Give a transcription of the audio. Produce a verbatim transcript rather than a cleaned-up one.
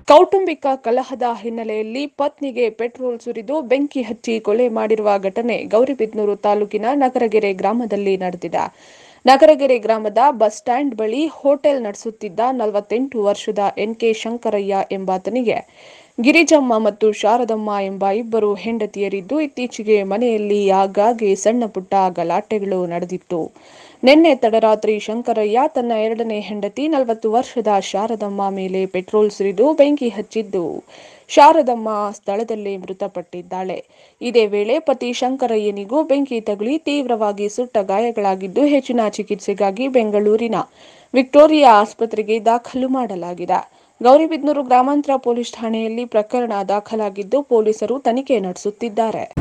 ಕೌಟುಂಬಿಕ ಕಲಹದ ಹಿನ್ನೆಲೆಯಲ್ಲಿ ಪತ್ನಿಗೆ ಪೆಟ್ರೋಲ್ ಸುರಿದು ಬೆಂಕಿ ಹಚ್ಚಿ ಕೊಲೆ ಮಾಡಿರುವ ಘಟನೆ ಗೌರಿಬಿದನೂರು ತಾಲೂಕಿನ ನಗರಗೆರೆ ಗ್ರಾಮದಲ್ಲಿ ನಡೆದಿದೆ. ನಗರಗೆರೆ ಗ್ರಾಮದ ಬಸ್ ಸ್ಟ್ಯಾಂಡ್ ಬಳಿ ಹೋಟೆಲ್ ನಡೆಸುತ್ತಿದ್ದ ನಲವತ್ತೆಂಟು ವರ್ಷದ ಎನ್ಕೆ ಶಂಕರಯ್ಯ ಎಂಬಾತನಿಗೆ ಗಿರಿಜಮ್ಮ ಮತ್ತು ಶಾರದಮ್ಮ ಎಂಬ ಇಬ್ಬರು ಹೆಂಡತಿಯರಿದ್ದು, ಇತ್ತೀಚೆಗೆ ಮನೆಯಲ್ಲಿ ಆಗಾಗ್ಗೆ ಸಣ್ಣ ಪುಟ್ಟ ಗಲಾಟೆಗಳು ನಡೆದಿತ್ತು. ನಿನ್ನೆ ತಡರಾತ್ರಿ ಶಂಕರಯ್ಯ ತನ್ನ ಎರಡನೇ ಹೆಂಡತಿ ನಲವತ್ತು ವರ್ಷದ ಶಾರದಮ್ಮ ಮೇಲೆ ಪೆಟ್ರೋಲ್ ಸುರಿದು ಬೆಂಕಿ ಹಚ್ಚಿದ್ದು, ಶಾರದಮ್ಮ ಸ್ಥಳದಲ್ಲೇ ಮೃತಪಟ್ಟಿದ್ದಾಳೆ. ಇದೇ ವೇಳೆ ಪತಿ ಶಂಕರಯ್ಯನಿಗೂ ಬೆಂಕಿ ತಗುಲಿ ತೀವ್ರವಾಗಿ ಸುಟ್ಟ ಗಾಯಗಳಾಗಿದ್ದು, ಹೆಚ್ಚಿನ ಚಿಕಿತ್ಸೆಗಾಗಿ ಬೆಂಗಳೂರಿನ ವಿಕ್ಟೋರಿಯಾ ಆಸ್ಪತ್ರೆಗೆ ದಾಖಲು ಮಾಡಲಾಗಿದೆ. ಗೌರಿಬಿದನೂರು ಗ್ರಾಮಾಂತರ ಪೊಲೀಸ್ ಠಾಣೆಯಲ್ಲಿ ಪ್ರಕರಣ ದಾಖಲಾಗಿದ್ದು, ಪೊಲೀಸರು ತನಿಖೆ ನಡೆಸುತ್ತಿದ್ದಾರೆ.